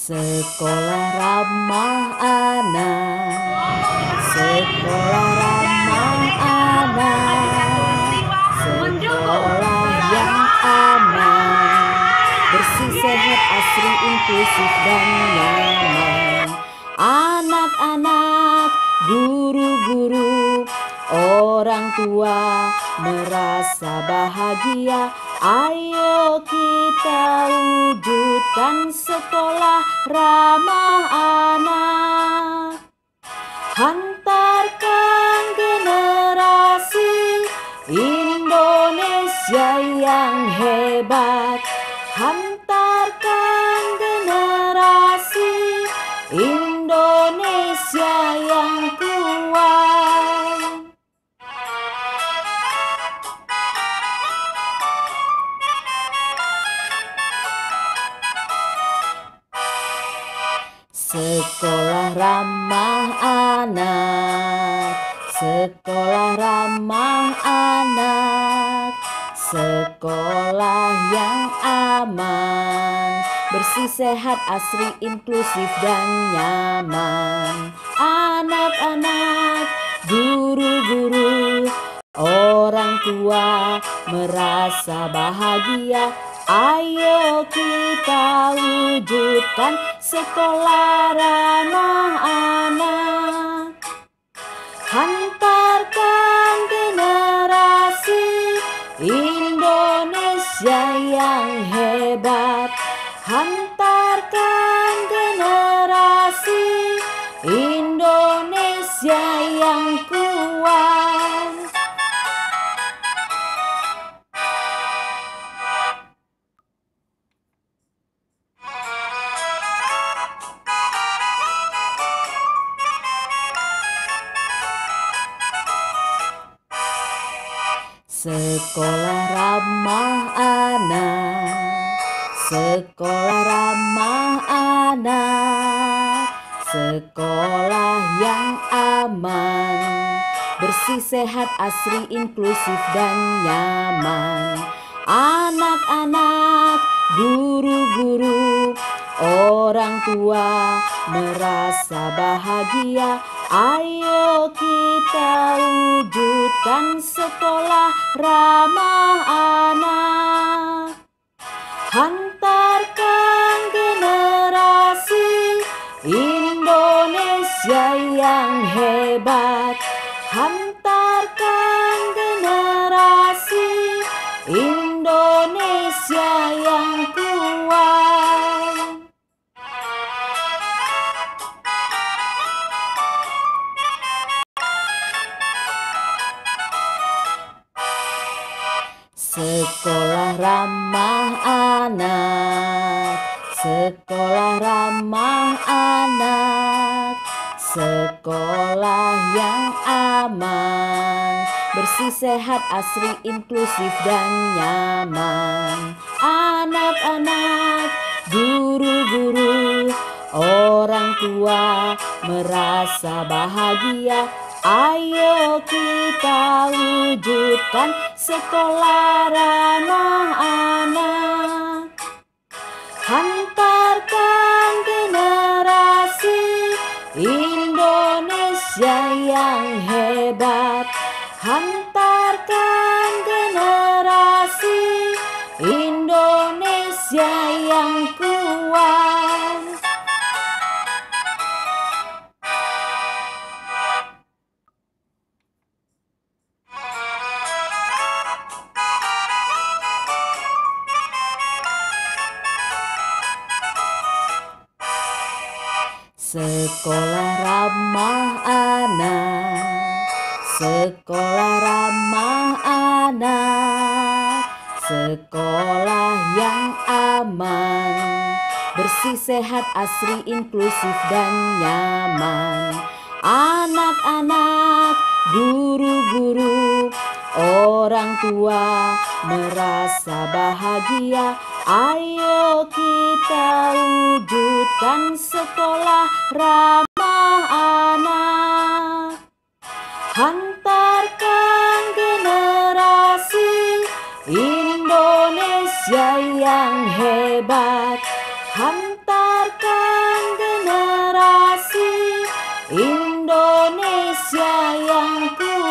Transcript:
Sekolah ramah anak, sekolah ramah anak, sekolah yang aman, bersih, sehat, asri, inklusif, dan nyaman. Anak-anak, guru-guru, orang tua merasa bahagia. Ayo kita wujudkan sekolah ramah anak. Hantarkan generasi Indonesia yang hebat. Hantarkan generasi Indonesia yang kuat. Sekolah ramah anak, sekolah ramah anak, sekolah yang aman, bersih, sehat, asri, inklusif, dan nyaman. Anak-anak, guru-guru, orang tua merasa bahagia. Ayo kita wujudkan sekolah ramah anak. Hantarkan generasi Indonesia yang hebat. Hantarkan generasi Indonesia yang kuat. Sekolah ramah anak, sekolah ramah anak, sekolah yang aman, bersih, sehat, asri, inklusif, dan nyaman. Anak-anak, guru-guru, orang tua merasa bahagia. Ayo kita wujudkan sekolah ramah anak. Hantarkan generasi Indonesia yang hebat. Hantarkan generasi Indonesia yang kuat. Sekolah ramah anak, sekolah ramah anak, sekolah yang aman, bersih, sehat, asri, inklusif, dan nyaman. Anak-anak, guru-guru, orang tua merasa bahagia. Ayo kita wujudkan sekolah ramah anak. Hantarkan generasi Indonesia yang hebat. Hantarkan generasi Indonesia yang kuat. Sekolah ramah anak, sekolah ramah anak, sekolah yang aman, bersih, sehat, asri, inklusif, dan nyaman. Anak-anak, guru-guru, orang tua merasa bahagia. Ayo kita wujudkan sekolah ramah anak. Hantarkan generasi Indonesia yang hebat. Hantarkan Indonesia yang ku